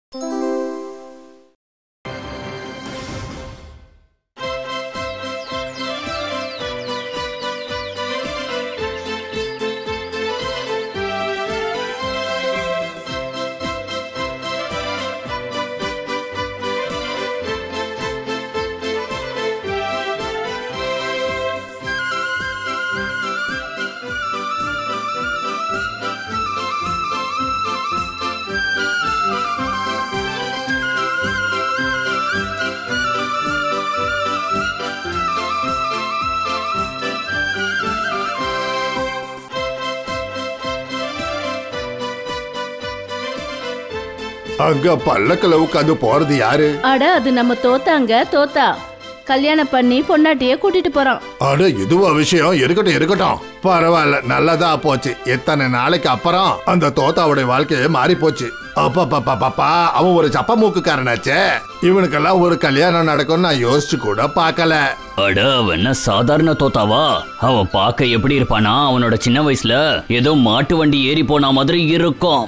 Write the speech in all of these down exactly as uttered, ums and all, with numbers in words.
அங்க பல்லக்குல உட்காந்து போறது யாரு? அட அது நம்ம தோத்தாங்க தோத்தா கல்யாணம் பண்ணி பொண்டாட்டிய கூட்டிட்டு போறான். அட இதுவா விஷயம்? இருக்கட்டும் இருக்கட்டும், பரவாயில்ல, நல்லதா போச்சு. எத்தனை நாளைக்கு அப்புறம் அந்த தோத்தாவுடைய வாழ்க்கையே மாறி போச்சு. அப்பா அவன் ஒரு சப்ப மூக்குக்காரனாச்சே. இவனுக்கெல்லாம் ஒரு கல்யாணம் நடக்கும் நான் யோசிச்சு கூட பாக்கல. அட அவன் என்ன சாதாரண தோத்தாவா? அவன் பார்க்க எப்படி இருப்பானா, அவனோட சின்ன வயசுல ஏதோ மாட்டு வண்டி ஏறி போன மாதிரி இருக்கும்.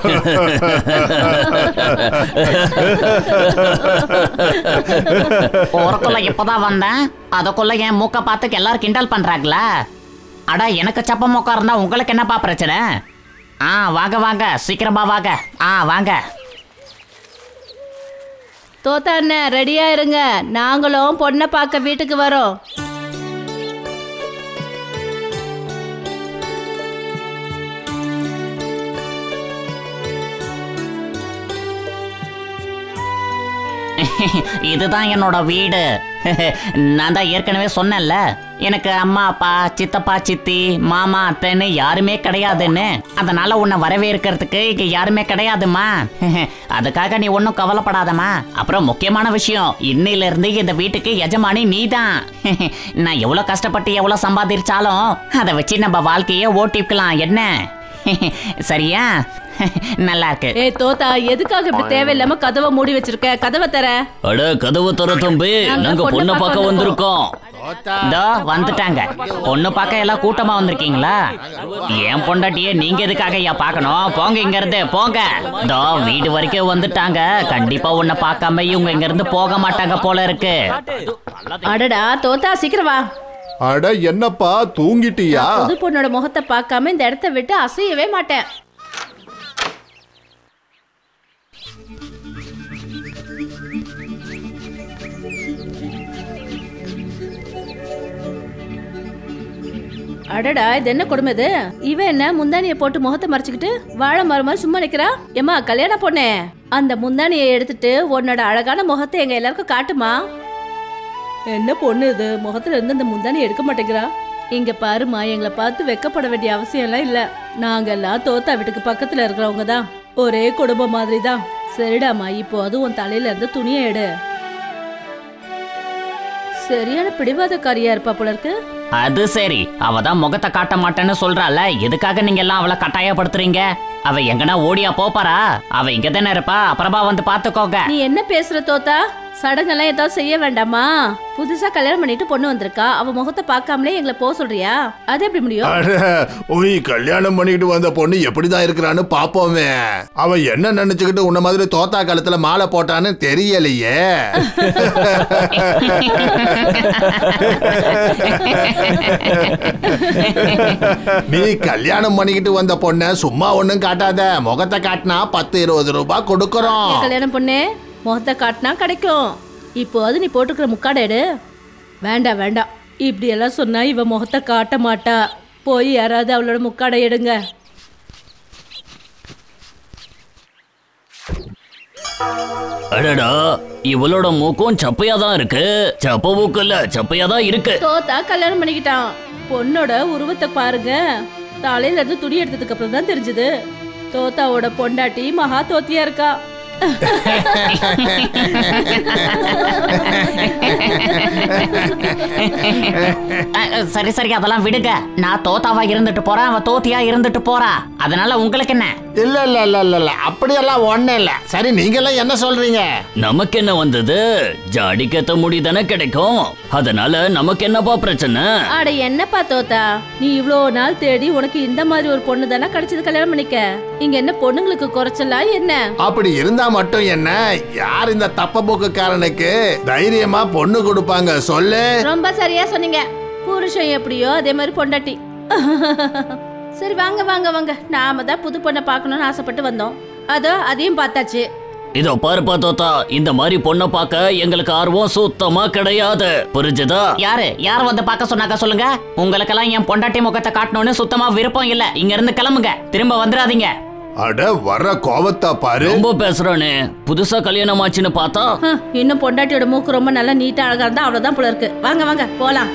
ஊருக்குள்ள இப்பதான் வந்தேன், அதுக்குள்ள என் மூக்க பார்த்து எல்லாரும் கிண்டல் பண்றாங்களா? அட எனக்கு சப்ப மூக்கா இருந்தா உங்களுக்கு என்னப்பா பிரச்சனை? ஆ வாங்க வாங்க, சீக்கிரமா வாங்க. ஆ வாங்க. தோத்தா அண்ணன் ரெடியா இருங்க, நாங்களும் பொண்ணை பார்க்க வீட்டுக்கு வரோம். இதுதான் என்னோட வீடு. நான் தான் ஏற்கனவே சொன்னேன்ல, எனக்கு அம்மா அப்பா சித்தப்பா சித்தி மாமா அத்தைன்னு யாருமே கிடையாதுன்னு. அதனால உன்னை வரவேற்கிறதுக்கு இங்க யாருமே கிடையாதுமா. அதுக்காக நீ ஒன்னும் கவலைப்படாதமா. அப்புறம் முக்கியமான விஷயம், இன்னையில இருந்து இந்த வீட்டுக்கு எஜமானி நீதான். நான் எவ்வளவு கஷ்டப்பட்டு எவ்வளவு சம்பாதிச்சாலும் அதை வச்சு நம்ம வாழ்க்கைய ஓட்டிக்கலாம் என்ன? சரியா? நல்லா இருக்கு. ஏய் தோத்தா, எதுக்காக இப்படி தேவையில்லாம கதவை மூடி வச்சிருக்க? கதவை தர. அட கதவை தர தம்பி, நாங்க பொண்ணு பார்க்க வந்திருக்கோம். இதோ வந்துட்டாங்க. பொண்ணு பார்க்க எல்லாம் கூட்டமா வந்திருக்கீங்களா? ஏன் பொண்டாட்டியே நீங்க எதுக்காக ஐயா பார்க்கணும்? போங்க இங்க இருந்து போங்க. இதோ வீடு வரைக்கும் வந்துட்டாங்க. கண்டிப்பா உன்னை பார்க்காம இவங்க இங்க இருந்து போக மாட்டாங்க போல இருக்கு. அடடா தோத்தா, சீக்கிரம் வா. அட என்னப்பா தூங்கிட்டியா? புது பொண்ணோட முகத்தை பார்க்காம இந்த இடத்த விட்டு அசையவே மாட்டேன். அடடா இது என்ன கொடுமை இது? இவன் என்ன முந்தானிய போட்டு முகத்தை மறைச்சுக்கிட்டு வாழை மரமா சும்மா நிக்கிறா? ஏமா கல்யாண பொண்ணே, அந்த முந்தானியை எடுத்துட்டு உன்னோட அழகான முகத்தை எங்க எல்லாருக்கும் காட்டுமா. என்ன பொண்ணு இது, முகத்துல இருந்து அந்த முந்தானி எடுக்க மாட்டேங்கிறா. இங்க பாருமா, எங்களை பார்த்து வெக்கப்பட வேண்டிய அவசியம் எல்லாம் இல்ல. நாங்க எல்லாம் தோத்தா வீட்டுக்கு பக்கத்துல இருக்கிறவங்க தான், ஒரே குடும்பம் மாதிரி தான். சரிடாமா, இப்போ அதுவும் உன் தலையில இருந்து துணியை எடு. சரியான பிடிவாதக்காரியா இருப்பா போல இருக்கு. அது சரி, அவதான் முகத்தை காட்ட மாட்டேன்னு சொல்றாள். எதுக்காக நீங்க எல்லாம் அவளை கட்டாயப்படுத்துறீங்க? அவ எங்கன்னா ஓடியா போப்பாரா? அவ இங்க தானே இருப்பா, அப்புறமா வந்து பாத்துக்கோங்க. நீ என்ன பேசுற தோத்தா? சடங்கெல்லாம் ஏதாவது செய்ய வேண்டாமா? புதுசா கல்யாணம் பண்ணிட்டு பொண்ணு வந்திருக்கா, அவ முகத்தை பார்க்காமலே எங்களை போக சொல்றியா? அது எப்படி முடியும்? ஓய், கல்யாணம் பண்ணிட்டு வந்த பொண்ணு எப்படிதான் இருக்கிறான்னு பாப்போமே. அவ என்ன நினைச்சுக்கிட்டு உன்ன மாதிரி தோத்தா காலத்துல மாலை போட்டான்னு தெரியலையே. நீ கல்யாணம் பண்ணிக்கிட்டு வந்த பொண்ண சும்மா ஒண்ணும் காட்டாத, முகத்தை காட்டினா பத்து இருபது ரூபாய் கொடுக்கறோம். கல்யாணம் பொண்ணு முகத்தை காட்டினா கிடைக்கும். இப்போ அது நீ போட்டுக்கிற முக்காடை எடு. வேண்டாம் வேண்டாம், இப்படி எல்லாம் சொன்னா இவ முகத்தை காட்ட மாட்டா. போய் யாராவது அவளோட முக்காடை எடுங்க. அடடா, இவளோட மூக்கும் சப்பையா தான் இருக்கு. சப்ப மூக்கு இல்ல, சப்பையா தான் இருக்கு. தோத்தா கல்யாணம் பண்ணிக்கிட்டான். பொண்ணோட உருவத்தை பாருங்க. தலையில இருந்து துணி எடுத்ததுக்கு அப்புறம் தான் தெரிஞ்சது தோத்தாவோட பொண்டாட்டி மகா தோத்தியா இருக்கா. சரி சரி, அதெல்லாம் விடுங்க. நான் தோத்தாவா இருந்துட்டு போறேன், அவன் தோத்தியா இருந்துட்டு போறா. அதனால உங்களுக்கு என்ன? இல்ல இல்ல இல்ல இல்ல இல்ல அப்படியெல்லாம் ஒண்ணு இல்ல. சரி, நீங்க எல்லாம் என்ன சொல்றீங்க? நமக்கு என்ன வந்தது? ஜாடிக்கேத்த முடி தானே கிடைக்கும், அதனால நமக்கு என்னப்பா பிரச்சனை? அட என்னப்பா தோத்தா, நீ இவ்வளோ நாள் தேடி உனக்கு இந்த மாதிரி ஒரு பொண்ணு தானே கிடைச்சது. கல்யாணம் பண்ணிக்க. இங்க என்ன பொண்ணுங்களுக்கு குறைச்சலா என்ன? அப்படி இருந்தா மட்டும் என்ன, யார் இந்த தப்ப போக்குக்காரனுக்கு தைரியமா பொண்ணு கொடுப்பாங்க சொல்லு? ரொம்ப சரியா சொன்னீங்க. புருஷன் எப்படியோ அதே மாதிரி பொண்டாட்டி. சரி வாங்க வாங்க வாங்க, நாம தான் புது பொண்ணை பார்க்கணும்னு ஆசைப்பட்டு வந்தோம். அதோ அதையும் பார்த்தாச்சு. இதோ பாருப்பா தோத்தா, இந்த மாதிரி பொண்ணை பார்க்க எங்களுக்கு ஆர்வம் சுத்தமா கிடையாது, புரிஞ்சுதா? யாரு யார் வந்து பார்க்க சொன்னாக்க சொல்லுங்க. உங்களுக்கெல்லாம் என் பொண்டாட்டி முகத்தை காட்டணும்னு சுத்தமா விருப்பம் இல்ல. இங்க இருந்து கிளம்புங்க, திரும்ப வந்துடாதீங்க. அட வர்ற கோவத்தா பாரு. ரொம்ப பேசுறானே. புதுசா கல்யாணம் ஆச்சுன்னு பார்த்தா இன்னும் பொண்டாட்டியோட மூக்கு ரொம்ப நல்லா நீட்டா அழகா இருந்தா அவ்வளவுதான் போல இருக்கு. வாங்க வாங்க போலாம்.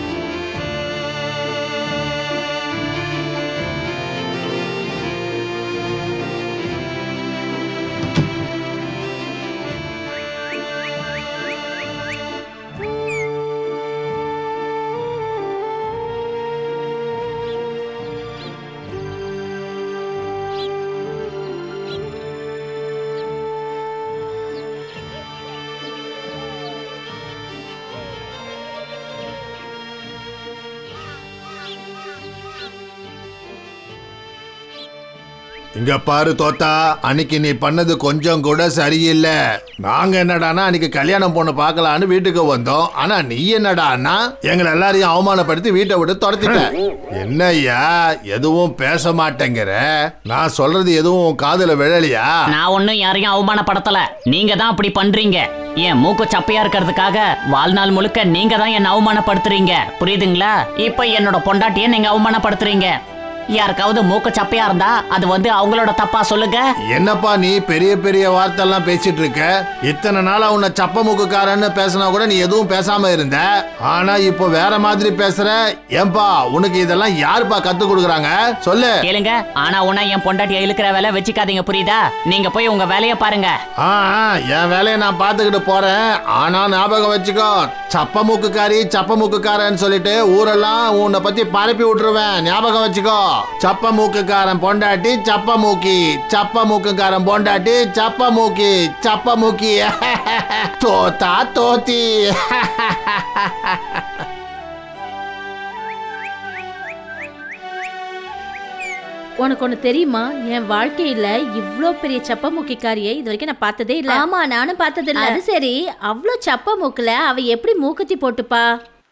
இங்க பாரு தோத்தா, அன்னைக்கு நீ பண்ணது கொஞ்சம் கூட சரியில்லை. நாங்க என்னடானா அன்னைக்கு கல்யாணம் பொண்ணு பார்க்கலான்னு வீட்டுக்கு வந்தோம். ஆனா நீ என்னடான்னா எங்களை எல்லாரையும் அவமானப்படுத்தி வீட்டை விட்டு துரத்திட்ட. என்ன ஐயா எதுவும் பேச மாட்டேங்கிற? நான் சொல்றது எதுவும் காதுல விழலையா? நான் ஒன்னும் யாரையும் அவமானப்படுத்தல, நீங்க தான் அப்படி பண்றீங்க. என் மூக்கு சப்பையா இருக்கிறதுக்காக வாழ்நாள் முழுக்க நீங்க தான் என்ன அவமானப்படுத்துறீங்க, புரியுதுங்களா? இப்ப என்னோட பொண்டாட்டிய நீங்க அவமானப்படுத்துறீங்க. யாருக்காவது மூக்கு சப்பையா இருந்தா அது வந்து அவங்களோட தப்பா சொல்லுங்க. என்னப்பா நீ பெரிய பெரிய வார்த்தை எல்லாம் பேசிட்டு இருக்க? இத்தனை நாளா உன்னை சப்ப மூக்குக்காரன்னு பேசினா கூட நீ எதுவும் பேசாம இருந்த. ஆனா இப்போ வேற மாதிரி பேசுற. ஏன்பா உனக்கு இதெல்லாம் யாருப்பா கத்து கொடுக்குறாங்க சொல்லு? கேளுங்க, ஆனா உன்ன என் பொண்டாட்டிய இழுக்கிற வேலை வச்சுக்காதீங்க, புரியுதா? நீங்க போய் உங்க வேலைய பாருங்க. ஆ என் வேலையை நான் பாத்துக்கிட்டு போறேன். ஆனா ஞாபகம் வச்சுக்கோ, சப்ப மூக்குக்காரி சப்ப மூக்குக்காரன்னு சொல்லிட்டு ஊரெல்லாம் உன்னை பத்தி பரப்பி விட்டுருவேன். ஞாபகம் வச்சுக்கோ. சப்ப மூக்குக்காரன் பொண்டாட்டி சப்ப மூக்கி, சப்ப மூக்குக்காரன் பொண்டாட்டி சப்ப மூக்கி, சப்ப மூக்கி. தோத்தா தோத்தி. உனக்கு ஒண்ணு தெரியுமா, என் வாழ்க்கையில இவ்ளோ பெரிய சப்ப மூக்கிக்காரியை இது வரைக்கும் நான் பார்த்ததே இல்ல. ஆமா நானும் பார்த்தது இல்ல. அது சரி, அவ்ளோ சப்ப மூக்குல அவ எப்படி மூக்குத்தி போட்டுப்பா?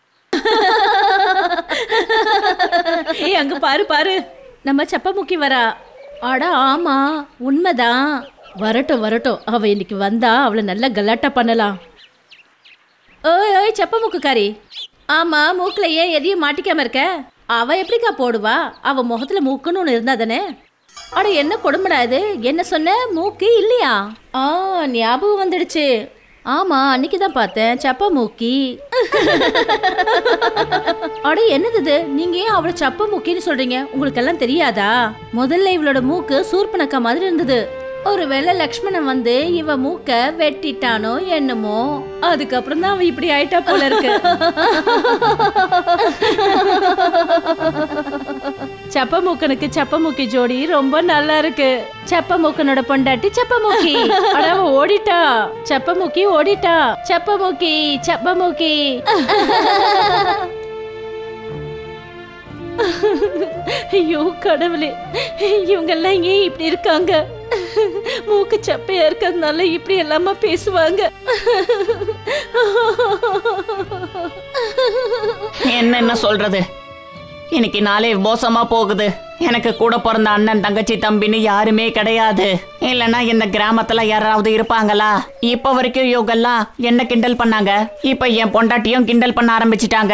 ஏய் அங்க பாரு பாரு, நம்ம சப்ப மூக்கி வரா. அட ஆமா உண்மைதான். வரட்டும் வரட்டும், அவ இன்னைக்கு வந்தா அவளை நல்லா கலாட்டா பண்ணலாம். ஓய் ஓய் சப்ப மூக்குக்காரி, ஆமா மூக்குல ஏன் எதையும் மாட்டிக்காம இருக்க? அவ எப்படிக்கா போடுவா? அவ முகத்துல மூக்குன்னு ஒண்ணு இருந்தா தானே. அட என்ன கொடுமடா இது, என்ன சொன்ன மூக்கு இல்லையா? ஆ ஞாபகம் வந்துடுச்சு. ஆமா அன்னைக்கு தான் பார்த்தேன் சப்ப மூக்கி. அட என்னது இது, நீங்க ஏன் அவளை சப்ப மூக்கின்னு சொல்றீங்க? உங்களுக்கு எல்லாம் தெரியாதா? முதல்ல இவளோட மூக்கு சூர்பனக்கா மாதிரி இருந்தது. ஒருவேளை லக்ஷ்மணன் வந்து இவ மூக்க வெட்டிட்டானோ என்னமோ, அதுக்கப்புறம் தான் அவ இப்படி ஆயிட்டா போல இருக்கு. சப்ப மூக்கனுக்கு சப்ப மூக்கி ஜோடி ரொம்ப நல்லா இருக்கு. சப்ப மூக்கனோட பொண்டாட்டி சப்ப மூக்கி. அட ஓடிட்டா, சப்ப மூக்கி ஓடிட்டா. சப்ப மூக்கி சப்ப மூக்கி. ஐயோ கடவுளே, இவங்க எல்லாம் ஏன் இப்படி இருக்காங்க? மூக்கு சப்பையா இருக்கிறதுனால இப்படி எல்லாமா பேசுவாங்க. என்ன என்ன சொல்றது, இன்னைக்கு நாளே மோசமா போகுது. எனக்கு கூட பிறந்த அண்ணன் தங்கச்சி தம்பின்னு யாருமே கிடையாது. இல்லைன்னா இந்த கிராமத்துல யாராவது இருப்பாங்களா? இப்ப வரைக்கும் இவங்கெல்லாம் என்ன கிண்டல் பண்ணாங்க, இப்ப என் பொண்டாட்டியும் கிண்டல் பண்ண ஆரம்பிச்சிட்டாங்க.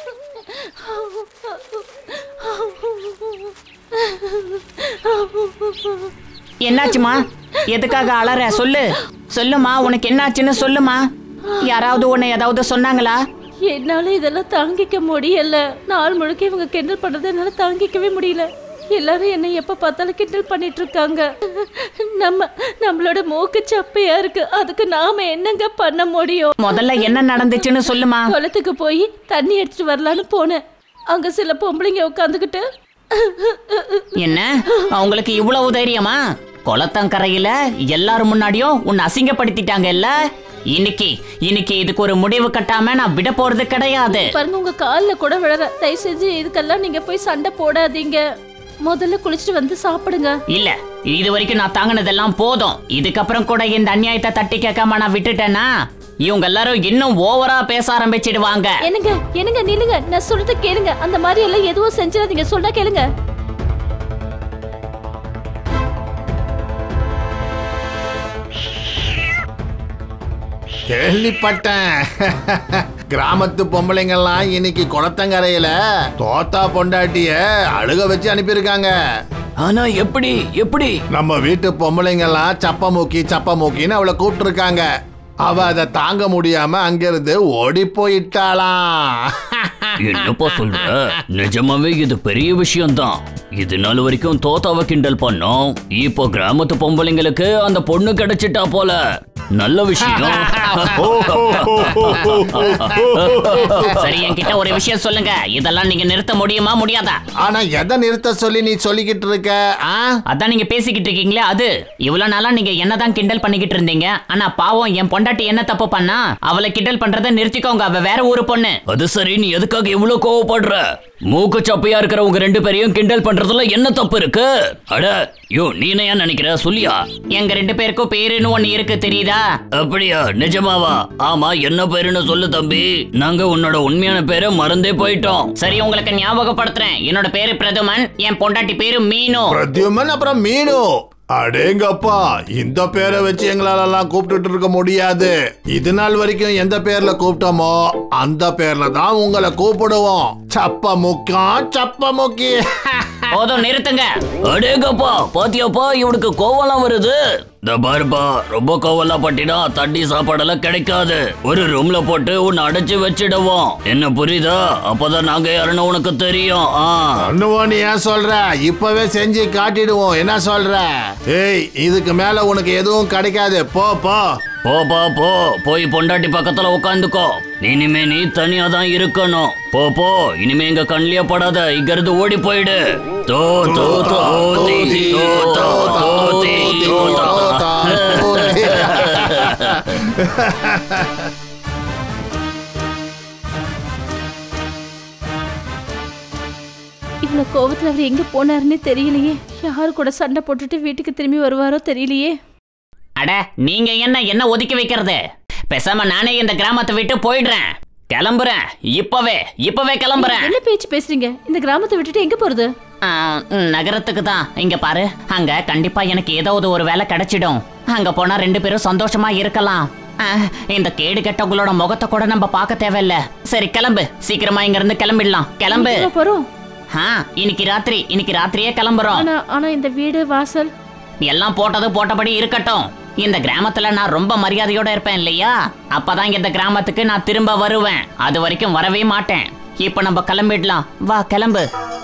என்னாச்சுமா? எதுக்காக அலற? சொல்லு சொல்லுமா, உனக்கு என்னாச்சுன்னு சொல்லுமா. யாராவது உன்னை ஏதாவது சொன்னாங்களா? என்னால இதெல்லாம் தாங்கிக்க முடியல. நாள் முழுக்க இவங்க கிண்டல் பண்றது என்னால தாங்கிக்கவே முடியல. எல்லாரும் என்ன எப்ப பார்த்தாலும் கிண்டல் பண்ணிட்டு இருக்காங்க. நம்ம நம்மளோட மூக்கு சப்பையா இருக்கு, அதுக்கு நாம என்னங்க பண்ண முடியும்? முதல்ல என்ன நடந்துச்சுன்னு சொல்லுமா. குளத்துக்கு போய் தண்ணி எடுத்துட்டு வரலான்னு போனேன். அங்க சில பொம்பளைங்க உட்காந்துக்கிட்டு. என்ன அவங்களுக்கு இவ்வளவு தைரியமா? குளத்தங்கரையில எல்லாரும் முன்னாடியும் உன்னை அசிங்கப்படுத்திட்டாங்கல்ல. இன்னைக்கு இன்னைக்கு இதுக்கு ஒரு முடிவு கட்டாம நான் விட போறது கிடையாது. பாருங்க உங்க கால்ல கூட விழற. தயவு செஞ்சு இதுக்கெல்லாம் நீங்க போய் சண்டை போடாதீங்க. முதல்ல குளிச்சுட்டு வந்து சாப்பிடுங்க. இல்ல இது வரைக்கும் நான் தாங்கினதெல்லாம் போதும். இதுக்கப்புறம் கூட இந்த அநியாயத்தை தட்டி கேட்காம நான் விட்டுட்டேன்னா இவங்க எல்லாரும் இன்னும் ஓவரா பேச ஆரம்பிச்சிடுவாங்க. என்னங்க என்னங்க நில்லுங்க, நான் சொல்றத கேளுங்க. அந்த மாதிரி எல்லாம் எதுவும் செஞ்சிடாதீங்க, சொல்றா கேளுங்க. கேள்விப்பட்டேன். கிராமத்து பொம்பளைங்கெல்லாம் இன்னைக்கு குளத்தங்கரையில தோத்தா பொண்டாட்டிய அழுக வச்சு அனுப்பியிருக்காங்க. ஆனா எப்படி எப்படி நம்ம வீட்டு பொம்பளைங்கெல்லாம் சப்ப மூக்கி சப்ப மூக்கின்னு அவளை கூப்பிட்டு இருக்காங்க. அவ அதை தாங்க முடியாம அங்கிருந்து ஓடி போயிட்டாளாம். என்னப்பா சொல்ற? நிஜமாவே இது பெரிய விஷயம்தான். இது நாள் வரைக்கும் தோத்தாவை கிண்டல் பண்ணோம், இப்போ கிராமத்து பொம்பளைங்களுக்கு அந்த பொண்ணு கிடைச்சிட்டா போல. நல்ல விஷயம். சரி, என்கிட்ட ஒரு விஷயம் சொல்லுங்க. இதெல்லாம் நீங்க நிறுத்த முடியுமா முடியாதா? ஆனா எதை நிறுத்த சொல்லி நீ சொல்லிக்கிட்டு இருக்க? அதான் நீங்க பேசிக்கிட்டு இருக்கீங்களே அது. இவ்வளவு நாளா நீங்க என்னதான் கிண்டல் பண்ணிக்கிட்டு இருந்தீங்க. ஆனா பாவம் என் பொண்டாட்டி என்ன தப்பு பண்ணா? அவளை கிண்டல் பண்றதை நிறுத்திக்கோங்க. அவ வேற ஊரு பொண்ணு. அது சரி, நீ எதுக்காக இவ்வளவு கோவப்படுற? மூக்கு சப்பையா இருக்கிற உங்க ரெண்டு பேரையும் கிண்டல் பண்றதுல என்ன தப்பு இருக்கு? அட யோ, நீ என்ன நினைக்கிற சொல்லியா? எங்க ரெண்டு பேருக்கும் பேருன்னு ஒண்ணு இருக்கு, தெரியுதா? அப்படியா? நிஜமாவா? ஆமா, என்ன பேருன்னு சொல்லு தம்பி. நாங்க உன்னோட உண்மையான பேரை மறந்தே போயிட்டோம். சரி, உங்களுக்கு ஞாபகப்படுத்துறேன். என்னோட பேரு பிரதுமன், என் பொண்டாட்டி பேரு மீனு. பிரத்யுமன் அப்புறம் மீனு. அடேங்கப்பா, இந்த பேரை வச்சு எங்களால எல்லாம் கூப்பிட்டு இருக்க முடியாது. இது நாள் வரைக்கும் எந்த பேர்ல கூப்பிட்டோமோ அந்த பேர்ல தான் உங்களை கூப்பிடுவோம். சப்ப முக்கம் சப்ப முக்கி. போதும், நிறுத்துங்க. அடேங்கப்பா, பாத்தியாப்பா இவனுக்கு கோவலாம் வருது. இந்த பார்பா, ரொம்ப கோவலாம் பட்டினா தண்ணி சாப்பாடெல்லாம் கிடைக்காது. ஒரு ரூம்ல போட்டு உன்னை அடைச்சு வச்சிடுவோம். என்ன புரியுதா? அப்பதான் நாங்க யாருன்னு உனக்கு தெரியும். அண்ணுவோம், நீ ஏன் சொல்ற? இப்பவே செஞ்சு காட்டிடுவோம். என்ன சொல்ற? ஏய், இதுக்கு மேல உனக்கு எதுவும் கிடைக்காது. போ போ போப்பா போ. போய் பொண்டாட்டி பக்கத்துல உட்காந்துக்கோ. இனிமே நீ தனியா தான் இருக்கணும். போ போ. இனிமே எங்க கண்ணிலே படாத. இங்க இருந்து ஓடி போயிடு. தோ தோ தோ தீ தோ தோ தோ தீ தோ தோ. இவ்வளவு கோவத்துல அவர் எங்க போனாருன்னு தெரியலையே. யாரு கூட சண்டை போட்டுட்டு வீட்டுக்கு திரும்பி வருவாரோ தெரியலையே. அட, நீங்க என்ன என்ன ஒதுக்கி வைக்கிறது? பேசாம நானே இந்த கிராமத்தை விட்டு போயிடுறேன். கிளம்புறேன். இப்பவே இப்பவே கிளம்புறேன். என்ன பேச்சு பேசுறீங்க? இந்த கிராமத்தை விட்டுட்டு எங்க போறது? நகரத்துக்கு தான். இங்க பாரு, அங்க கண்டிப்பா எனக்கு ஏதாவது ஒரு வேலை கிடைச்சிடும். அங்க போனா ரெண்டு பேரும் சந்தோஷமா இருக்கலாம். இந்த கேடு கெட்டவங்களோட முகத்தை கூட நம்ம பார்க்க தேவையில்ல. சரி, கிளம்பு. சீக்கிரமா இங்க இருந்து கிளம்பிடலாம். கிளம்பு. போறோம். இன்னைக்கு ராத்திரி இன்னைக்கு ராத்திரியே கிளம்புறோம். ஆனா இந்த வீடு வாசல் எல்லாம் போட்டது போட்டபடி இருக்கட்டும். இந்த கிராமத்துல நான் ரொம்ப மரியாதையோட இருப்பேன் இல்லையா? அப்பதான் இந்த கிராமத்துக்கு நான் திரும்ப வருவேன். அது வரைக்கும் வரவே மாட்டேன். இப்ப நம்ம கிளம்பிடலாம். வா, கிளம்பு.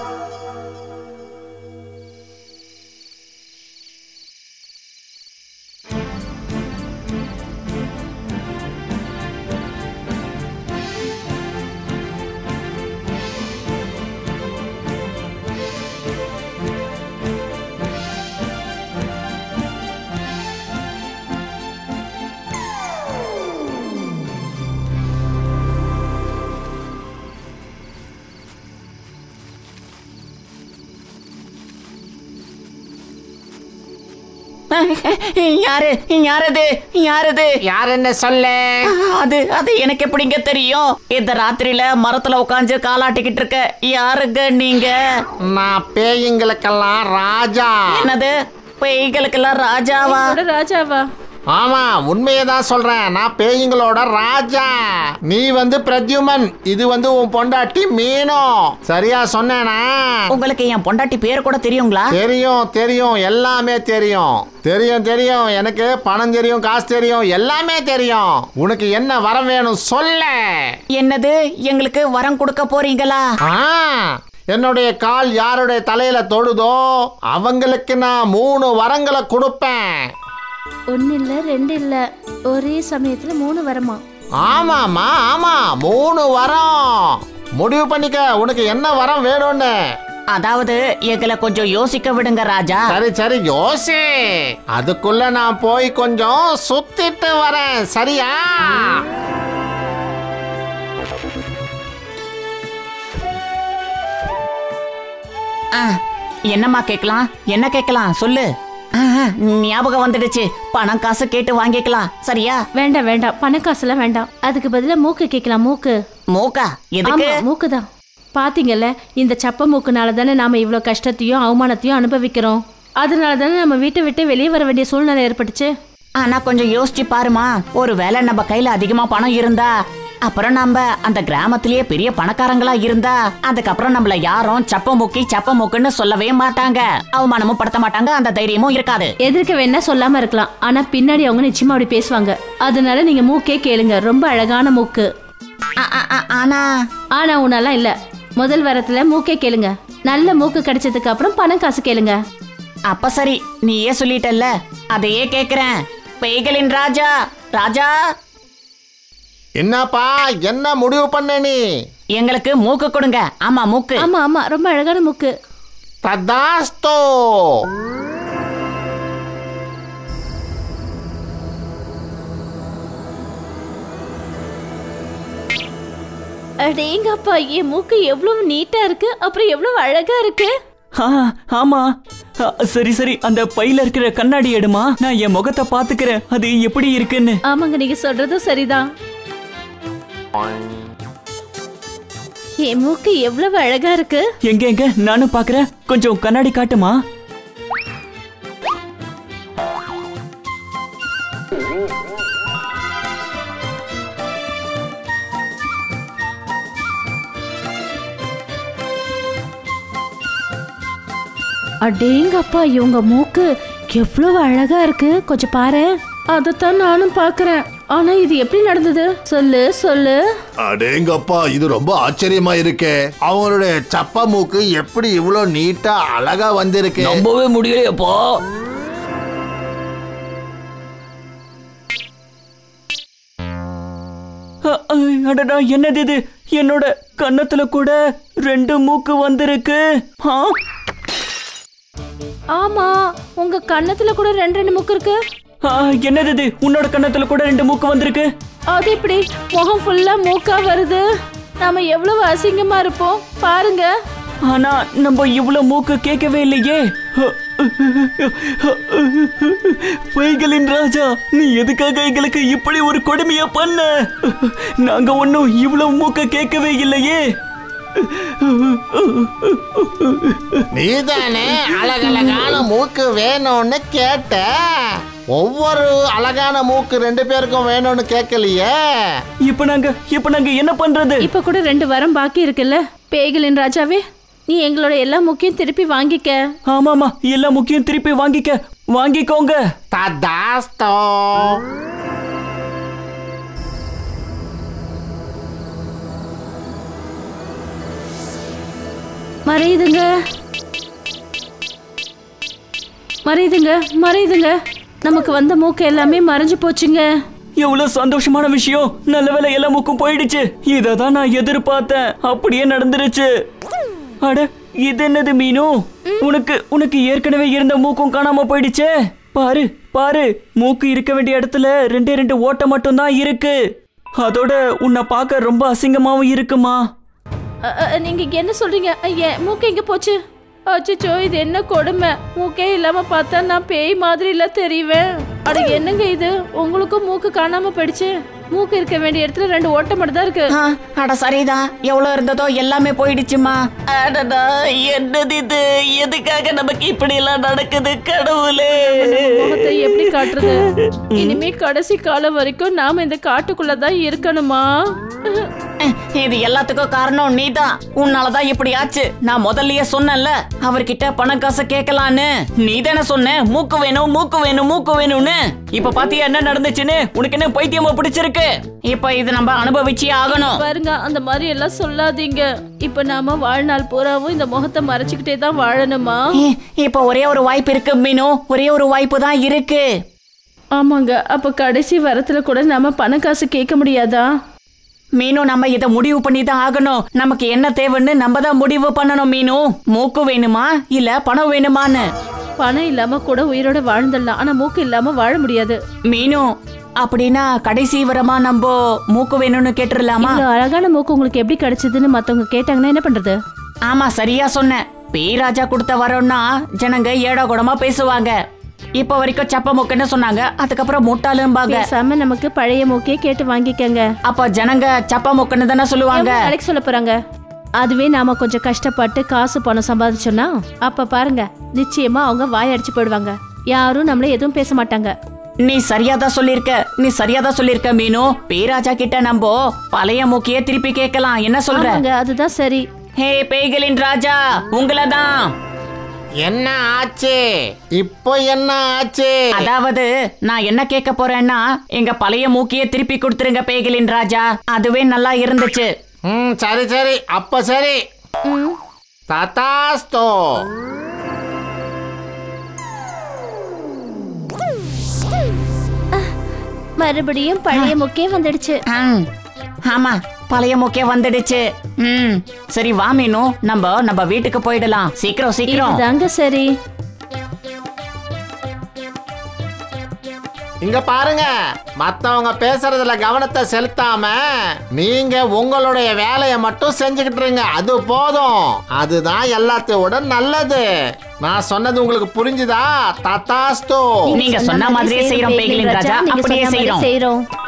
யாரு யாரது யாரது யாருன்னு சொல்ல? அது அது எனக்கு எப்படிங்க தெரியும்? இந்த ராத்திரியில மரத்துல உட்காந்து காலாட்டிக்கிட்டு இருக்க யாருங்க நீங்க? நான் பேய்களுக்கெல்லாம் ராஜா. என்னது? பேய்களுக்கெல்லாம் ராஜாவா? ராஜாவா? ஆமா, உண்மையதான் சொல்றேன். நான் பேய்களோட ராஜா. நீ வந்து பிரத்யுமன், இது வந்து உன் பொண்டாட்டி மீனு. சரியா சொன்னேனா? உங்களுக்கு என் பொண்டாட்டி பேர் கூட தெரியுங்களா? தெரியும் தெரியும், எல்லாமே தெரியும். தெரியும் தெரியும், எனக்கு பணம் தெரியும், காசு தெரியும், எல்லாமே தெரியும். உனக்கு என்ன வரம் வேணும் சொல்ல? என்னது? எங்களுக்கு வரம் கொடுக்க போறீங்களா? என்னுடைய கால் யாருடைய தலையில தொடுதோ அவங்களுக்கு நான் மூணு வரங்களை கொடுப்பேன். ஒன்னு இல்ல, ரெண்டு இல்ல, ஒரே சமயத்துல மூணு வரமா? ஆமாமா, ஆமா, மூணு வரம். முடிவு பண்ணிக்க, உனக்கு என்ன வரம் வேணும்னு. அதாவது எங்களை கொஞ்சம் யோசிக்க விடுங்க ராஜா. சரி சரி, யோசி. அதுக்குள்ள நான் போய் கொஞ்சம் சுத்திட்டு வரேன். சரியா? என்னம்மா கேட்கலாம்? என்ன கேட்கலாம் சொல்லு. ஞாபகம் வந்துடுச்சு. பணம் காசு கேட்டு வாங்கிக்கலாம், சரியா? வேண்டாம் வேண்டாம், பண காசுலாம் வேண்டாம். அதுக்கு பதிலா மூக்கு கேட்கலாம். மூக்கு. மூக்கா? எதுக்கு? மூக்கு தான். பாத்தீங்கல்ல, இந்த சப்ப மூக்குனால தானே நாம இவ்வளோ கஷ்டத்தையும் அவமானத்தையும் அனுபவிக்கிறோம். அதனால தானே நம்ம வீட்டை விட்டு வெளியே வர வேண்டிய சூழ்நிலை ஏற்பட்டுச்சு. ஆனா கொஞ்சம் யோசிச்சு பாருமா, ஒரு வேளை நம்ம கையில அதிகமா பணம் இருந்தா, அப்புறம் நம்ம அந்த கிராமத்திலேயே பெரிய பணக்காரங்களா இருந்தா, அதுக்கப்புறம் நம்மள யாரும் சப்ப மூக்கி சப்ப மூக்குன்னு சொல்லவே மாட்டாங்க, அவமானமும் படுத்த மாட்டாங்க, அந்த தைரியமும் இருக்காது. எதிர்க்க வேணா சொல்லாம இருக்கலாம், ஆனா பின்னாடி அவங்க நிச்சயமா அப்படி பேசுவாங்க. அதனால நீங்க மூக்கே கேளுங்க, ரொம்ப அழகான மூக்கு. ஆனா ஆனா உன்னாலாம் இல்ல. முதல் வாரத்துல மூக்கே கேளுங்க, நல்ல மூக்கு கிடைச்சதுக்கு அப்புறம் பணம் காசு கேளுங்க. அப்ப சரி, நீயே சொல்லிட்டல்ல, அதையே கேக்குறேன். பேய்களின் ராஜா, ராஜா. என்னப்பா, என்ன முடிவு பண்ண நீ? எங்களுக்கு மூக்கு கொடுங்க. ஆமா மூக்கு. ஆமா ஆமா, ரொம்ப அழகான மூக்கு. ததாஸ்தோ. அடேங்கப்பா, என் மூக்கு எவ்வளவு நீட்டா இருக்கு, அப்புறம் எவ்வளவு அழகா இருக்கு. ஆமா, சரி சரி, அந்த பையில இருக்கிற கண்ணாடி எடுமா, நான் என் முகத்தை பாத்துக்கிறேன், அது எப்படி இருக்குன்னு. ஆமாங்க, நீங்க சொல்றதும் சரிதான். என் மூக்கு எவ்வளவு அழகா இருக்கு. எங்க எங்க நானும் பாக்குறேன், கொஞ்சம் கண்ணாடி காட்டுமா. அடேங்கப்பா, இவங்க மூக்கு எவ்வளவு அழகா இருக்கு, கொஞ்சம் பாரு. அதத்தான் நானும் பாக்குறேன். ஆனா இது எப்படி நடந்தது? சொல்லு சொல்லு. அடேங்கப்பா, இது ரொம்ப ஆச்சரியமா இருக்கே. அவங்களுடைய சப்ப மூக்கு எப்படி இவ்வளவு நீட்டா அழகா வந்திருக்கு. நம்பவே முடியலையப்பா. அடடா, என்னது இது? என்னோட கன்னத்துல கூட ரெண்டு மூக்கு வந்திருக்கு. ஆமா, உங்க கன்னத்துல கூட ரெண்டு ரெண்டு மூக்கு இருக்கு. என்னது இது? உன்னோட கன்னத்துல கூட ரெண்டு மூக்கு வந்திருக்கு. அது எப்படி? முகம் ஃபுல்லா மூக்கா வருது. நாம எவ்வளவு அசிங்கமா இருப்போம் பாருங்க. ஆனா நம்ம இவ்வளவு மூக்கு கேட்கவே இல்லையே. பேய்களின் ராஜா, நீ எதுக்காக எங்களுக்கு இப்படி ஒரு கொடுமையா பண்ண? நாங்க ஒன்னும் இவ்வளவு மூக்க கேட்கவே இல்லையே. நீதானே அழகழகான மூக்கு வேணும்னு கேட்ட. ஒவ்வொரு அழகான மூக்கு ரெண்டு பேருக்கும் வேணும்னு கேட்கலையே. இப்ப நாங்க இப்ப நாங்க என்ன பண்றது? இப்ப கூட ரெண்டு வாரம் பாக்கி இருக்குல்ல. பேய்களின் ராஜாவே, நீ எங்களோட எல்லா மூக்கையும் திருப்பி வாங்கிக்க. ஆமாமா, எல்லா மூக்கையும் திருப்பி வாங்கிக்க. வாங்கிக்கோங்க. ததாஸ்தோ. மறையுதுங்க மறையுதுங்க மறையுதுங்க. நமக்கு வந்த மூக்கு எல்லாமே மறைஞ்சு போச்சுங்க. எவ்வளவு சந்தோஷமான விஷயம். நல்ல வேளை எல்லா மூக்கும் போயிடுச்சு. இததான் நான் எதிர்பார்த்தேன். அப்படியே நடந்துருச்சு. அட, இது என்னது மீனு? உனக்கு உனக்கு ஏற்கனவே இருந்த மூக்கும் காணாம போயிடுச்சே. பாரு பாரு, மூக்கு இருக்க வேண்டிய இடத்துல ரெண்டே ரெண்டு ஓட்டை மட்டும் தான் இருக்கு. அதோட உன்னை பார்க்க ரொம்ப அசிங்கமாவும் இருக்குமா. நீங்க என்ன சொல்றீங்க? ஏன் மூக்கு எங்க போச்சு? அச்சோ, இது என்ன கொடுமை. மூக்கே இல்லாம பார்த்தா நான் பேய் மாதிரி இல்ல தெரிவேன். அட என்னங்க இது? உங்களுக்கும் மூக்கு காணாம போயிடுச்சு. மூக்கு இருக்க வேண்டிய இடத்துல ரெண்டு ஓட்டை மட்டும் தான் இருக்கு. அட சரிதான், எவ்வளவு இருந்ததோ எல்லாமே போயிடுச்சுமா. அடடா, என்னது இது? எதுக்காக நமக்கு இப்படி எல்லாம் நடக்குது கடவுளே? முகத்தை எப்படி காட்டுறது? இனிமே கடைசி காலம் வரைக்கும் நாம இந்த காட்டுக்குள்ளதான் இருக்கணுமா? இது எல்லாத்துக்கும் காரணம் நீதான். உன்னாலதான் இப்படி ஆச்சு. நான் முதல்லயே சொன்னேன்ல, அவர்கிட்ட பணம் காசை கேட்கலான்னு. நீ தானே சொன்ன மூக்கு வேணும் மூக்கு வேணும் மூக்கு வேணும்னு. இப்ப பாத்தியா என்ன நடந்துச்சுன்னு? உனக்கு என்ன பைத்தியமா பிடிச்சிருக்கு? இப்ப இது நம்ம அனுபவிச்சே ஆகணும். பாருங்க, அந்த மாதிரி எல்லாம் சொல்லாதீங்க. இப்ப நாம வாழ்நாள் பூராவும் இந்த முகத்தை மறைச்சுக்கிட்டே தான் வாழணுமா? இப்ப ஒரே ஒரு வாய்ப்பு இருக்கு மீனு, ஒரே ஒரு வாய்ப்பு தான் இருக்கு. ஆமாங்க, அப்ப கடைசி வாரத்துல கூட நாம பணம் காசு கேட்க முடியாதா? மீனு, நம்ம இதை முடிவு பண்ணி தான் ஆகணும். நமக்கு என்ன தேவைன்னு நம்ம தான் முடிவு பண்ணணும் மீனு. மூக்கு வேணுமா இல்ல பணம் வேணுமான்னு. பணம் இல்லாம கூட உயிரோட வாழ்ந்துடலாம், ஆனா மூக்கு இல்லாம வாழ முடியாது. மீனு, அப்படின்னா கடைசி வரமா நம்ம மூக்கு வேணும்னு கேட்டுடலாமா? அழகான மூக்கு உங்களுக்கு எப்படி கிடைச்சதுன்னு மத்தவங்க கேட்டாங்கன்னா என்ன பண்றது? ஆமா, சரியா சொன்ன. பேய் ராஜா கொடுத்த வரோம்னா ஜனங்க ஏடா கூடமா பேசுவாங்க. இப்ப வரைக்கும் சப்ப மூக்குன்னு சொன்னாங்க, அதுக்கப்புறம் முட்டாளும்பாங்க. பேசாம நமக்கு பழைய மூக்கே கேட்டு வாங்கிக்கங்க. அப்ப ஜனங்க சப்ப மூக்குன்னு தானே சொல்லுவாங்க. நாளைக்கு சொல்ல போறாங்க. அதுவே நாம கொஞ்சம் கஷ்டப்பட்டு காசு பணம் சம்பாதிச்சோம்னா அப்ப பாருங்க, நிச்சயமா அவங்க வாய் அடிச்சு போயிடுவாங்க. யாரும் நம்மள எதுவும் பேச மாட்டாங்க. நீ சரியாதான் சொல்லிருக்க, நீ சரியாதான் சொல்லிருக்க மீனு. பேராஜா கிட்ட நம்போ பழைய மூக்கையே திருப்பி கேட்கலாம். என்ன சொல்ற? அதுதான் சரி. ஹே பேய்களின் ராஜா, உங்களதான். என்ன ஆச்சு இப்போ? என்ன ஆச்சு? அதாவது நான் என்ன கேட்க போறேன்னா, எங்க பழைய மூக்கையே திருப்பி கொடுத்துருங்க பேய்களின் ராஜா. அதுவே நல்லா இருந்துச்சு. ம் சரி சரி, அப்ப சரி. ததாஸ்தோ. மறுபடியும் பழைய மூக்கே வந்துடுச்சு. ஆமா, பழைய மூக்கே வந்துடுச்சு. ம் சரி வா மீனு, நம்ம நம்ம வீட்டுக்கு போயிடலாம். சீக்கிரம் சீக்கிரம். தாங்க சரி. இங்க பாருங்க, மத்தவங்க பேசுறதுல கவனத்தை செலுத்தாம நீங்க உங்களுடைய வேலையை மட்டும் செஞ்சுக்கிட்டு இருங்க. அது போதும். அதுதான் எல்லாத்தையோட நல்லது. நான் சொன்னது உங்களுக்கு புரிஞ்சுதா? ததாஸ்து. நீங்க சொன்ன மாதிரியே செய்யறோம் பேய்களின் ராஜா. அப்படியே செய்யறோம்.